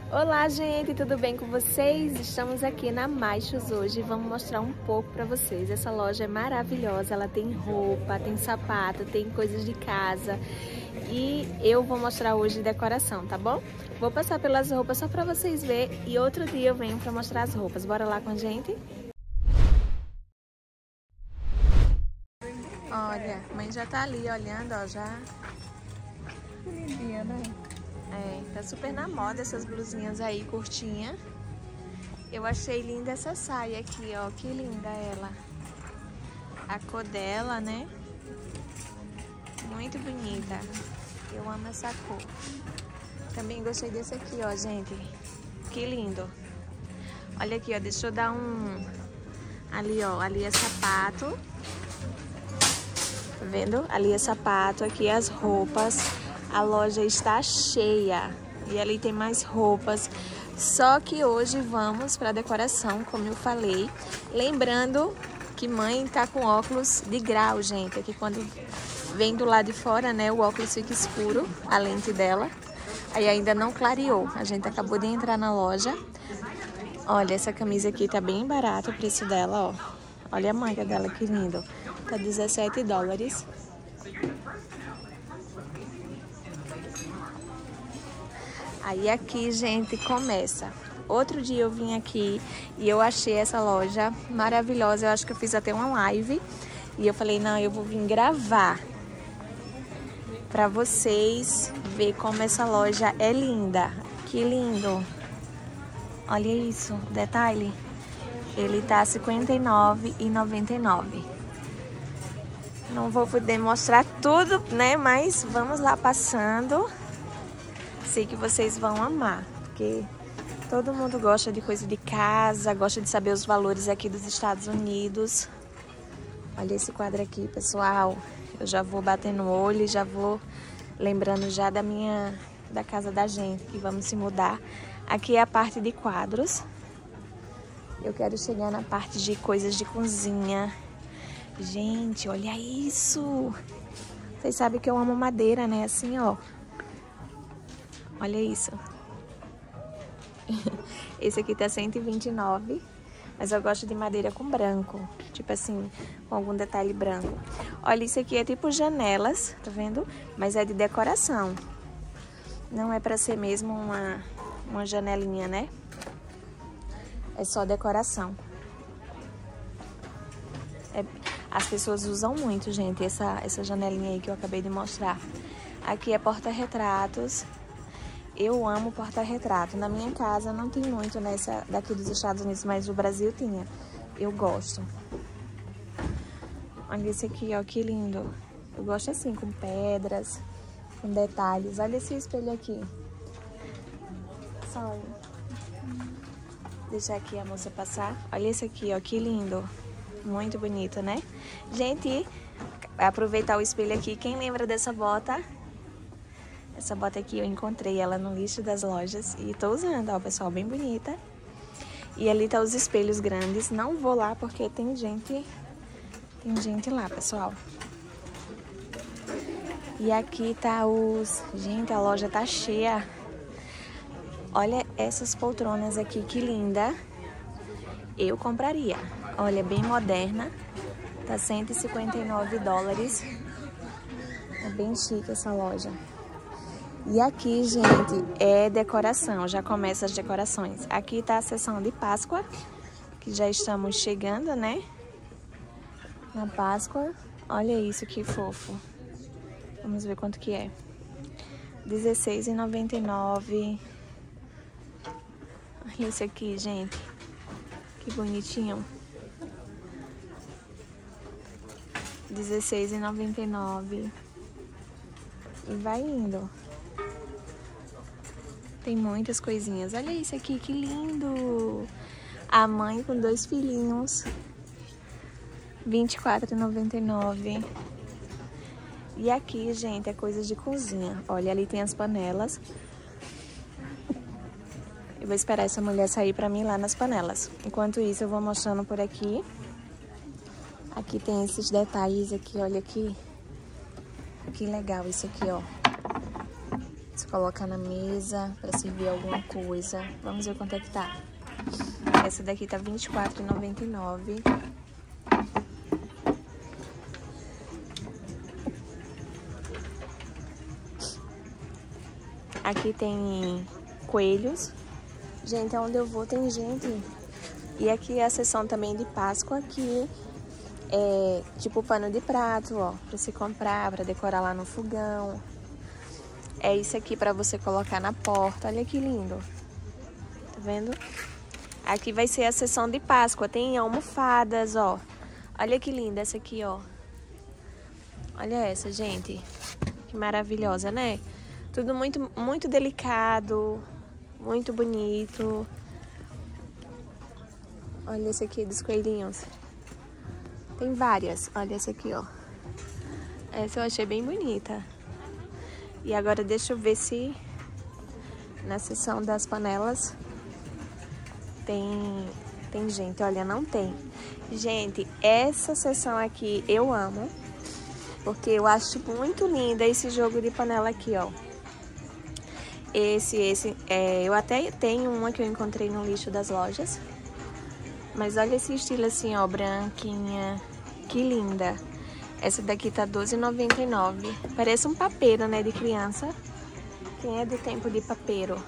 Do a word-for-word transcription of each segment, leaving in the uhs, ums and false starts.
Olá, gente, tudo bem com vocês? Estamos aqui na Maichos hoje e vamos mostrar um pouco para vocês. Essa loja é maravilhosa, ela tem roupa, tem sapato, tem coisas de casa e eu vou mostrar hoje decoração, tá bom? Vou passar pelas roupas só para vocês verem e outro dia eu venho para mostrar as roupas. Bora lá com a gente? Olha, a mãe já tá ali olhando, ó, já. Que lindinha, né? É, tá super na moda essas blusinhas aí, curtinha. Eu achei linda essa saia aqui, ó. Que linda ela. A cor dela, né? Muito bonita. Eu amo essa cor. Também gostei desse aqui, ó, gente. Que lindo. Olha aqui, ó. Deixa eu dar um... Ali, ó. Ali é sapato. Tá vendo? Ali é sapato. Aqui as roupas. A loja está cheia e ali tem mais roupas. Só que hoje vamos para decoração, como eu falei. Lembrando que mãe tá com óculos de grau, gente. Aqui quando vem do lado de fora, né, o óculos fica escuro, a lente dela. Aí ainda não clareou. A gente acabou de entrar na loja. Olha, essa camisa aqui tá bem barata o preço dela, ó. Olha a manga dela, que lindo. Tá dezessete dólares. Aí aqui, gente, começa. Outro dia eu vim aqui e eu achei essa loja maravilhosa. Eu acho que eu fiz até uma live. E eu falei, não, eu vou vir gravar pra vocês ver como essa loja é linda. Que lindo. Olha isso, detalhe. Ele tá cinquenta e nove reais e noventa e nove centavos. Não vou poder mostrar tudo, né? Mas vamos lá passando. Sei que vocês vão amar, porque todo mundo gosta de coisa de casa, gosta de saber os valores aqui dos Estados Unidos. Olha esse quadro aqui, pessoal. Eu já vou batendo o olho e já vou lembrando já da minha, da casa da gente, que vamos se mudar. Aqui é a parte de quadros. Eu quero chegar na parte de coisas de cozinha. Gente, olha isso! Vocês sabem que eu amo madeira, né? Assim, ó. Olha isso. Esse aqui tá cento e vinte e nove reais, mas eu gosto de madeira com branco. Tipo assim, com algum detalhe branco. Olha, isso aqui é tipo janelas, tá vendo? Mas é de decoração. Não é pra ser mesmo uma, uma janelinha, né? É só decoração. É, as pessoas usam muito, gente, essa, essa janelinha aí que eu acabei de mostrar. Aqui é porta-retratos. Eu amo porta-retrato. Na minha casa não tem muito nessa daqui dos Estados Unidos, mas o Brasil tinha. Eu gosto. Olha esse aqui, ó, que lindo. Eu gosto assim, com pedras, com detalhes. Olha esse espelho aqui. Sorry. Deixar aqui a moça passar. Olha esse aqui, ó, que lindo. Muito bonito, né? Gente, aproveitar o espelho aqui. Quem lembra dessa bota? Essa bota aqui eu encontrei ela no lixo das lojas e tô usando, ó, pessoal, bem bonita. E ali tá os espelhos grandes. Não vou lá porque tem gente, tem gente lá, pessoal. E aqui tá os... Gente, a loja tá cheia. Olha essas poltronas aqui, que linda. Eu compraria. Olha, bem moderna. Tá cento e cinquenta e nove dólares. É bem chique essa loja. E aqui, gente, é decoração, já começa as decorações. Aqui tá a seção de Páscoa, que já estamos chegando, né? Na Páscoa. Olha isso, que fofo. Vamos ver quanto que é. dezesseis reais e noventa e nove centavos. Olha esse aqui, gente. Que bonitinho. dezesseis reais e noventa e nove centavos. E vai indo. Tem muitas coisinhas. Olha isso aqui, que lindo! A mãe com dois filhinhos. vinte e quatro reais e noventa e nove centavos. E aqui, gente, é coisas de cozinha. Olha, ali tem as panelas. Eu vou esperar essa mulher sair pra mim lá nas panelas. Enquanto isso, eu vou mostrando por aqui. Aqui tem esses detalhes aqui, olha aqui. Que legal isso aqui, ó. colocar na mesa para servir alguma coisa. Vamos ver quanto é que tá. Essa daqui tá vinte e quatro reais e noventa e nove centavos. Aqui tem coelhos. Gente, onde eu vou tem gente. E aqui é a seção também de Páscoa, aqui é tipo pano de prato, ó, pra se comprar, pra decorar lá no fogão. É isso aqui pra você colocar na porta. Olha que lindo. Tá vendo? Aqui vai ser a seção de Páscoa. Tem almofadas, ó. Olha que linda essa aqui, ó. Olha essa, gente. Que maravilhosa, né? Tudo muito, muito delicado, muito bonito. Olha esse aqui dos coelhinhos. Tem várias. Olha essa aqui, ó. Essa eu achei bem bonita. E agora deixa eu ver se na seção das panelas tem, tem gente. Olha, não tem. Gente, essa seção aqui eu amo, porque eu acho muito linda esse jogo de panela aqui, ó. Esse, esse, é, eu até tenho uma que eu encontrei no lixo das lojas. Mas olha esse estilo assim, ó, branquinha. Que linda. Essa daqui tá doze reais e noventa e nove centavos. Parece um papeiro, né, de criança. Quem é do tempo de papeiro?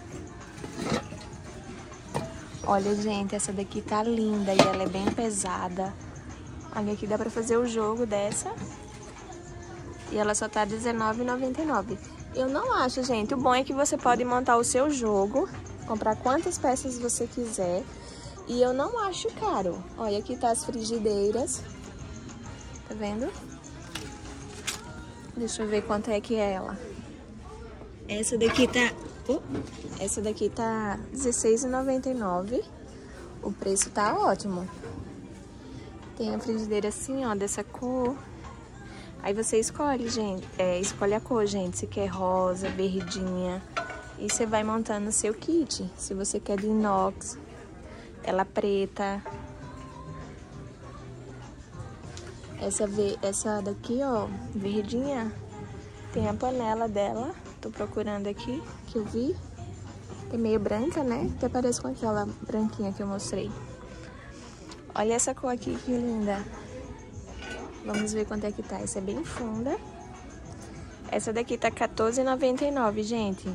Olha, gente, essa daqui tá linda e ela é bem pesada. Olha aqui, dá pra fazer o jogo dessa. E ela só tá dezenove reais e noventa e nove centavos. Eu não acho, gente. O bom é que você pode montar o seu jogo, comprar quantas peças você quiser. E eu não acho caro. Olha, aqui tá as frigideiras. Tá vendo? Deixa eu ver quanto é que é ela. Essa daqui tá... Uh, essa daqui tá dezesseis reais e noventa e nove centavos. O preço tá ótimo. Tem a frigideira assim, ó, dessa cor. Aí você escolhe, gente, é, escolhe a cor, gente, se quer rosa, verdinha. E você vai montando o seu kit. Se você quer de inox, ela preta. Essa, essa daqui, ó, verdinha, tem a panela dela. Tô procurando aqui, que eu vi. É meio branca, né? Até parece com aquela branquinha que eu mostrei. Olha essa cor aqui, que linda. Vamos ver quanto é que tá. Essa é bem funda. Essa daqui tá quatorze reais e noventa e nove centavos, gente.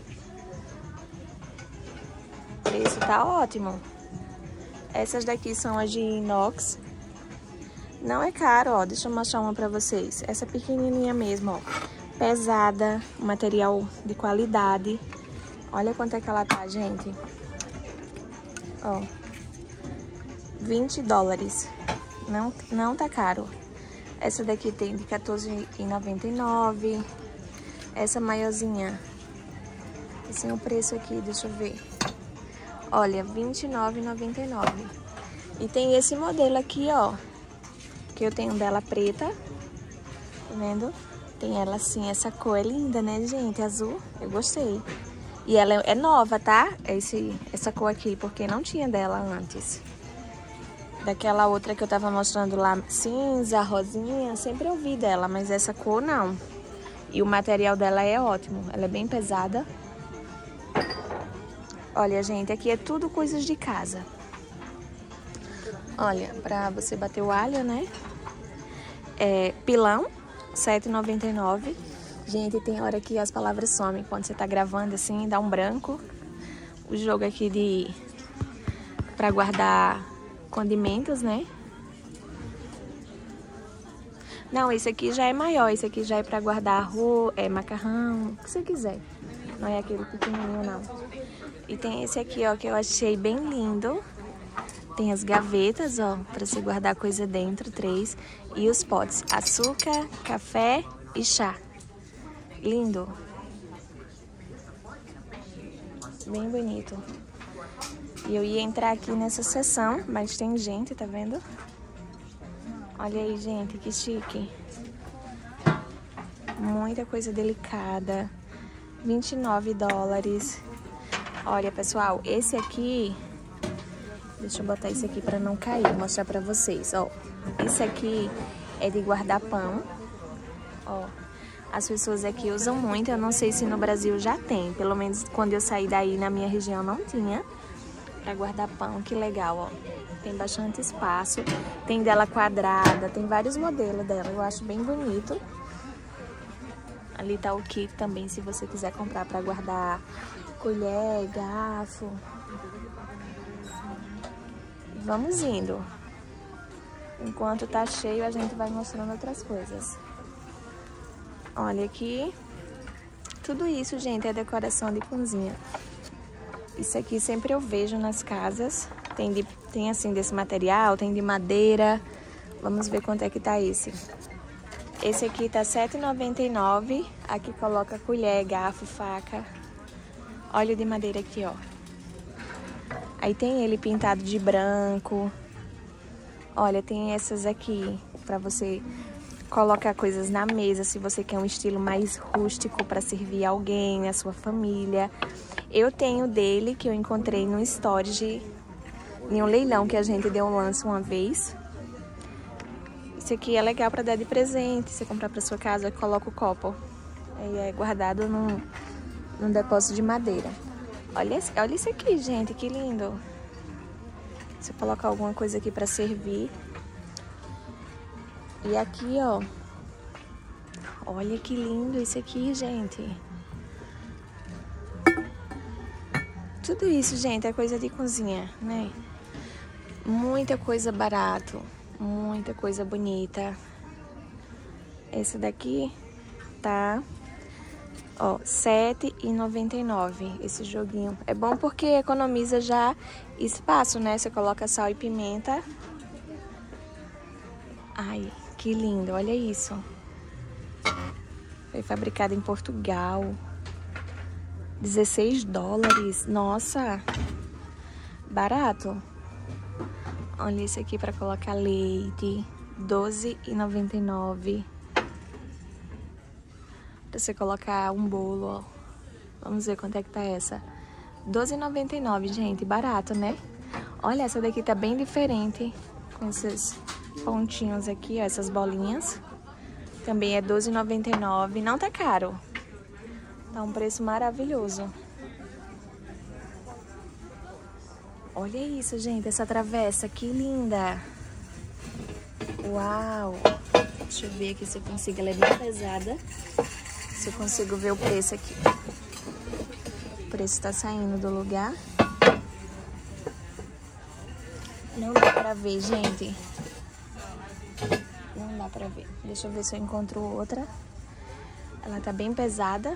O preço tá ótimo. Essas daqui são as de inox. Não é caro, ó. Deixa eu mostrar uma pra vocês. Essa pequenininha mesmo, ó. Pesada, material de qualidade. Olha quanto é que ela tá, gente. Ó. vinte dólares. Não, não tá caro. Essa daqui tem de quatorze reais e noventa e nove centavos. Essa maiorzinha. Esse é o preço aqui, deixa eu ver. Olha, vinte e nove reais e noventa e nove centavos. E tem esse modelo aqui, ó. Que eu tenho dela preta. Tá vendo? Tem ela assim, essa cor é linda, né, gente? Azul, eu gostei. E ela é nova, tá? Esse, essa cor aqui, porque não tinha dela antes. Daquela outra que eu tava mostrando lá, cinza, rosinha, sempre eu vi dela, mas essa cor não. E o material dela é ótimo, ela é bem pesada. Olha, gente, aqui é tudo coisas de casa. Olha, pra você bater o alho, né? É pilão, sete reais e noventa e nove centavos. Gente, tem hora que as palavras somem quando você tá gravando assim, dá um branco. O jogo aqui de... pra guardar condimentos, né? Não, esse aqui já é maior. Esse aqui já é pra guardar arroz, é, macarrão, o que você quiser. Não é aquele pequenininho, não. E tem esse aqui, ó, que eu achei bem lindo. Tem as gavetas, ó, pra você guardar coisa dentro, três. E os potes, açúcar, café e chá. Lindo. Bem bonito. E eu ia entrar aqui nessa seção, mas tem gente, tá vendo? Olha aí, gente, que chique. Muita coisa delicada. vinte e nove dólares. Olha, pessoal, esse aqui... Deixa eu botar esse aqui pra não cair, vou mostrar pra vocês, ó. Esse aqui é de guardar pão, ó. As pessoas aqui usam muito, eu não sei se no Brasil já tem. Pelo menos quando eu saí daí na minha região não tinha. Pra guardar pão, que legal, ó. Tem bastante espaço. Tem dela quadrada, tem vários modelos dela. Eu acho bem bonito. Ali tá o kit também, se você quiser comprar pra guardar colher, garfo. Vamos indo. Enquanto tá cheio, a gente vai mostrando outras coisas. Olha aqui. Tudo isso, gente, é decoração de cozinha. Isso aqui sempre eu vejo nas casas. Tem, de, tem assim desse material, tem de madeira. Vamos ver quanto é que tá esse. Esse aqui tá sete reais e noventa e nove centavos. Aqui coloca colher, garfo, faca. Olha o de madeira aqui, ó. Aí tem ele pintado de branco. Olha, tem essas aqui pra você colocar coisas na mesa, se você quer um estilo mais rústico pra servir alguém, a sua família. Eu tenho dele, que eu encontrei no storage, em um leilão que a gente deu um lance uma vez. Esse aqui é legal pra dar de presente, você comprar pra sua casa, coloca o copo. Aí é guardado num, num depósito de madeira. Olha, esse, olha isso aqui, gente, que lindo. Você coloca alguma coisa aqui pra servir. E aqui, ó. Olha que lindo isso aqui, gente. Tudo isso, gente, é coisa de cozinha, né? Muita coisa barato, muita coisa bonita. Esse daqui tá, ó, sete reais e noventa e nove centavos esse joguinho. É bom porque economiza já espaço, né? Você coloca sal e pimenta. Ai, que lindo, olha isso. Foi fabricado em Portugal. dezesseis dólares. Nossa, barato. Olha isso aqui para colocar leite. doze reais e noventa e nove centavos. Pra você colocar um bolo, ó. Vamos ver quanto é que tá essa. doze reais e noventa e nove centavos, gente. Barato, né? Olha, essa daqui tá bem diferente. Com esses pontinhos aqui, ó. Essas bolinhas. Também é doze reais e noventa e nove centavos. Não tá caro. Tá um preço maravilhoso. Olha isso, gente. Essa travessa, que linda. Uau. Deixa eu ver aqui se eu consigo. Ela é bem pesada. Se eu consigo ver o preço aqui. O preço tá saindo do lugar. Não dá pra ver, gente. Não dá pra ver. Deixa eu ver se eu encontro outra. Ela tá bem pesada.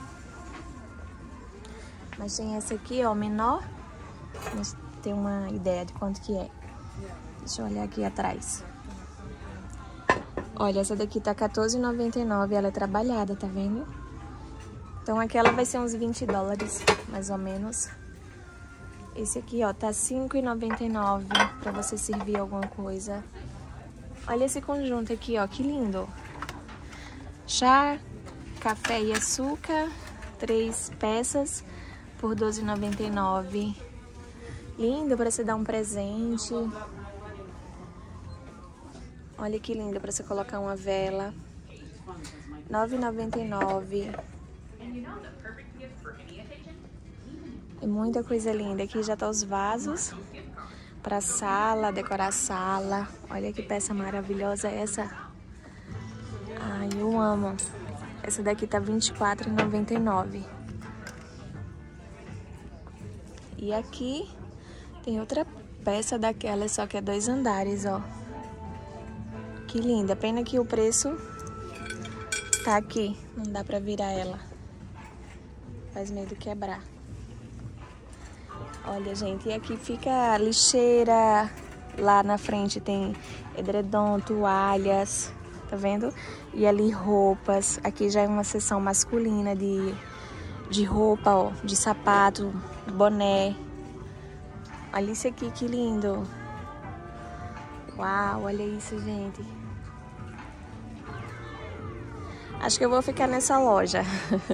Mas tem essa aqui, ó, menor. Vamos ter uma ideia de quanto que é. Deixa eu olhar aqui atrás. Olha, essa daqui tá quatorze reais e noventa e nove centavos. Ela é trabalhada, tá vendo? Então aquela vai ser uns vinte dólares, mais ou menos. Esse aqui, ó, tá cinco reais e noventa e nove centavos pra você servir alguma coisa. Olha esse conjunto aqui, ó, que lindo. Chá, café e açúcar, três peças por doze reais e noventa e nove centavos. Lindo para você dar um presente. Olha que lindo para você colocar uma vela. nove reais e noventa e nove centavos. É muita coisa linda. Aqui já tá os vasos para sala, decorar a sala. Olha que peça maravilhosa essa. Ai, eu amo. Essa daqui tá vinte e quatro reais e noventa e nove centavos. E aqui tem outra peça daquela, só que é dois andares, ó. Que linda. Pena que o preço tá aqui. Não dá pra virar ela. Faz medo de quebrar. Olha, gente, e aqui fica a lixeira. Lá na frente tem edredom, toalhas, tá vendo? E ali roupas. Aqui já é uma seção masculina de, de roupa, ó, de sapato, boné. Olha isso aqui, que lindo. Uau, olha isso, gente. Acho que eu vou ficar nessa loja.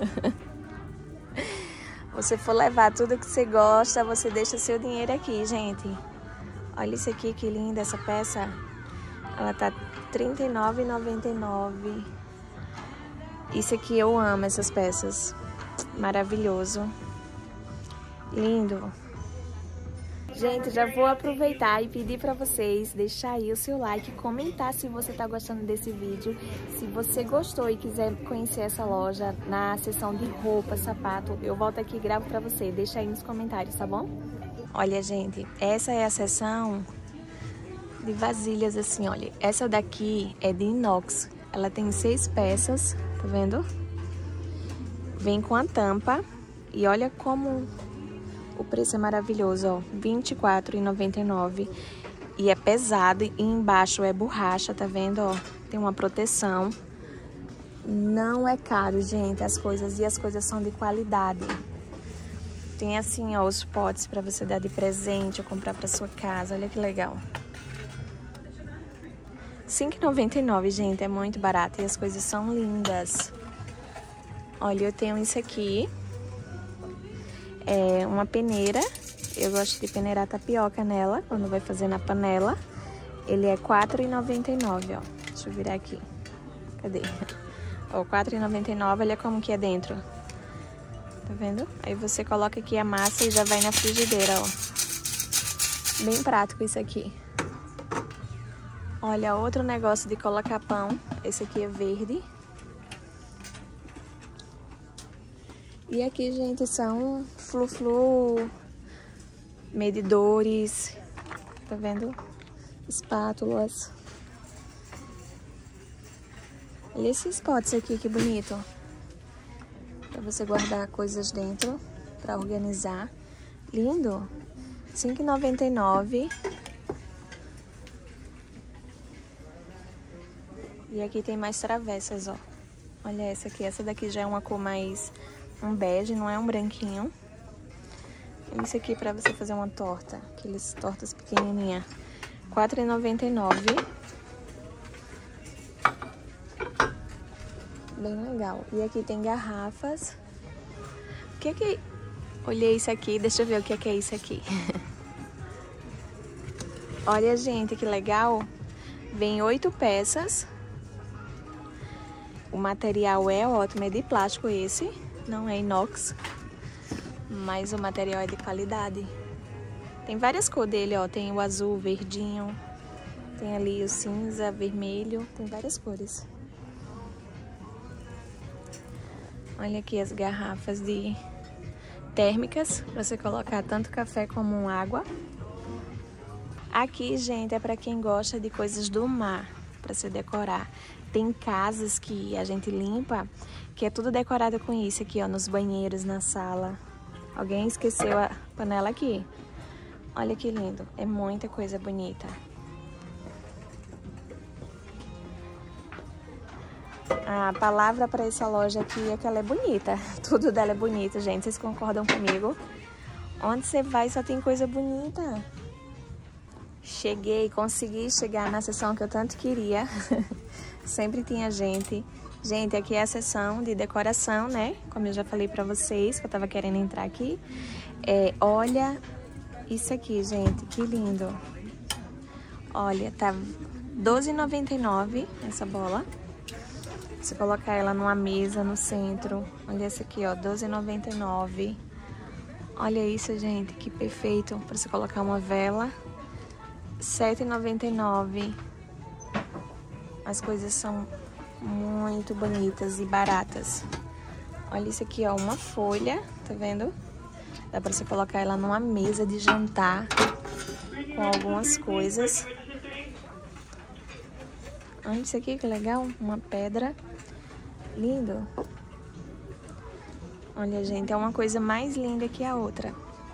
Você for levar tudo que você gosta, você deixa seu dinheiro aqui, gente. Olha isso aqui, que linda essa peça. Ela tá trinta e nove reais e noventa e nove centavos. Isso aqui eu amo, essas peças. Maravilhoso. Lindo. Gente, já vou aproveitar e pedir pra vocês deixar aí o seu like, comentar se você tá gostando desse vídeo. Se você gostou e quiser conhecer essa loja na seção de roupa, sapato, eu volto aqui e gravo pra você. Deixa aí nos comentários, tá bom? Olha, gente, essa é a seção de vasilhas assim, olha. Essa daqui é de inox. Ela tem seis peças, tá vendo? Vem com a tampa e olha como o preço é maravilhoso, ó, vinte e quatro reais e noventa e nove centavos. E é pesado e embaixo é borracha, tá vendo, ó? Tem uma proteção. Não é caro, gente, as coisas. E as coisas são de qualidade. Tem assim, ó, os potes pra você dar de presente ou comprar pra sua casa. Olha que legal. cinco reais e noventa e nove centavos, gente, é muito barato. E as coisas são lindas. Olha, eu tenho isso aqui. É uma peneira, eu gosto de peneirar tapioca nela, quando vai fazer na panela. Ele é quatro reais e noventa e nove centavos, ó. Deixa eu virar aqui. Cadê? Ó, quatro reais e noventa e nove centavos, olha como que é dentro. Tá vendo? Aí você coloca aqui a massa e já vai na frigideira, ó. Bem prático isso aqui. Olha, outro negócio de colocar pão. Esse aqui é verde. E aqui, gente, são flu-flu, medidores, tá vendo? Espátulas. Olha esses potes aqui, que bonito. Pra você guardar coisas dentro, pra organizar. Lindo. cinco reais e noventa e nove centavos. E aqui tem mais travessas, ó. Olha essa aqui. Essa daqui já é uma cor mais... um bege, não é um branquinho. Isso aqui pra você fazer uma torta. Aqueles tortas pequenininhas. quatro reais e noventa e nove centavos. Bem legal. E aqui tem garrafas. O que é que... Olhei isso aqui. Deixa eu ver o que é que é isso aqui. Olha, gente, que legal. Vem oito peças. O material é ótimo. É de plástico esse. Não é inox, mas o material é de qualidade. Tem várias cores dele, ó. Tem o azul, o verdinho, tem ali o cinza, vermelho, tem várias cores. Olha aqui as garrafas de térmicas, pra você colocar tanto café como água. Aqui, gente, é pra quem gosta de coisas do mar, pra se decorar. Tem casas que a gente limpa, que é tudo decorado com isso aqui, ó, nos banheiros, na sala. Alguém esqueceu a panela aqui. Olha que lindo, é muita coisa bonita. A palavra para essa loja aqui é que ela é bonita. Tudo dela é bonito, gente, vocês concordam comigo? Onde você vai só tem coisa bonita. Cheguei, consegui chegar na seção que eu tanto queria. Sempre tinha gente. Gente, aqui é a seção de decoração, né? Como eu já falei pra vocês, que eu tava querendo entrar aqui. É, olha isso aqui, gente, que lindo. Olha, tá doze reais e noventa e nove centavos essa bola. Você colocar ela numa mesa no centro. Olha essa aqui, ó, doze reais e noventa e nove centavos. Olha isso, gente, que perfeito. Pra você colocar uma vela. sete reais e noventa e nove centavos. As coisas são muito bonitas e baratas. Olha isso aqui, ó, uma folha, tá vendo? Dá pra você colocar ela numa mesa de jantar com algumas coisas. Olha isso aqui, que legal, uma pedra. Lindo. Olha, gente, é uma coisa mais linda que a outra.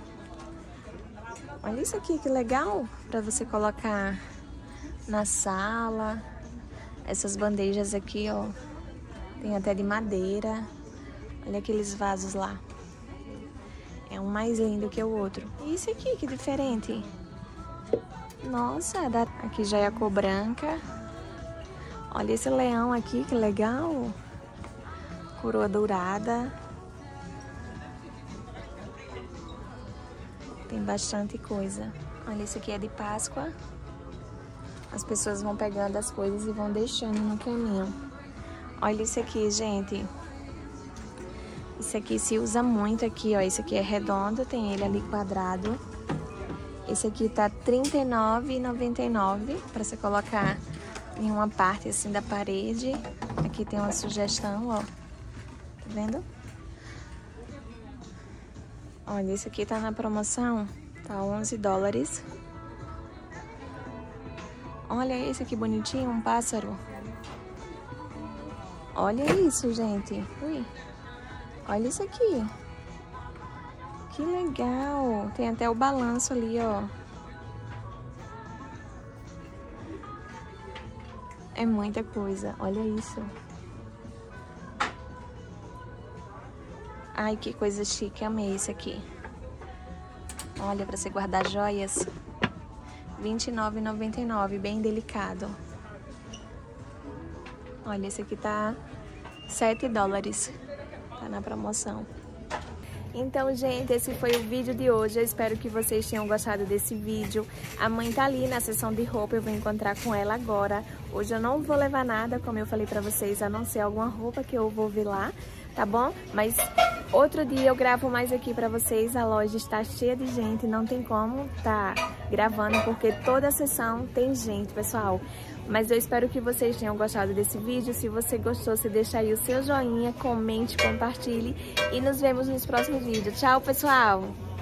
Olha isso aqui, que legal, pra você colocar na sala. Essas bandejas aqui, ó, tem até de madeira. Olha aqueles vasos lá. É um mais lindo que o outro. E isso aqui, que diferente. Nossa, aqui já é a cor branca. Olha esse leão aqui, que legal. Coroa dourada. Tem bastante coisa. Olha, esse aqui é de Páscoa. As pessoas vão pegando as coisas e vão deixando no caminho. Olha isso aqui, gente. Isso aqui se usa muito aqui, ó. Esse aqui é redondo, tem ele ali quadrado. Esse aqui tá trinta e nove reais e noventa e nove centavos pra você colocar em uma parte assim da parede. Aqui tem uma sugestão, ó. Tá vendo? Olha, esse aqui tá na promoção, tá onze dólares. Olha esse aqui bonitinho, um pássaro. Olha isso, gente. Ui. Olha isso aqui. Que legal. Tem até o balanço ali, ó. É muita coisa. Olha isso. Ai, que coisa chique. Amei esse aqui. Olha, pra você guardar joias. vinte e nove reais e noventa e nove centavos. Bem delicado. Olha, esse aqui tá sete dólares. Tá na promoção. Então, gente, esse foi o vídeo de hoje. Eu espero que vocês tenham gostado desse vídeo. A mãe tá ali na seção de roupa, eu vou encontrar com ela agora. Hoje eu não vou levar nada, como eu falei pra vocês, a não ser alguma roupa que eu vou ver lá, tá bom? Mas outro dia eu gravo mais aqui pra vocês. A loja está cheia de gente, não tem como tá gravando, porque toda a seção tem gente, pessoal. Mas eu espero que vocês tenham gostado desse vídeo. Se você gostou, você deixa aí o seu joinha, comente, compartilhe. E nos vemos nos próximos vídeos. Tchau, pessoal!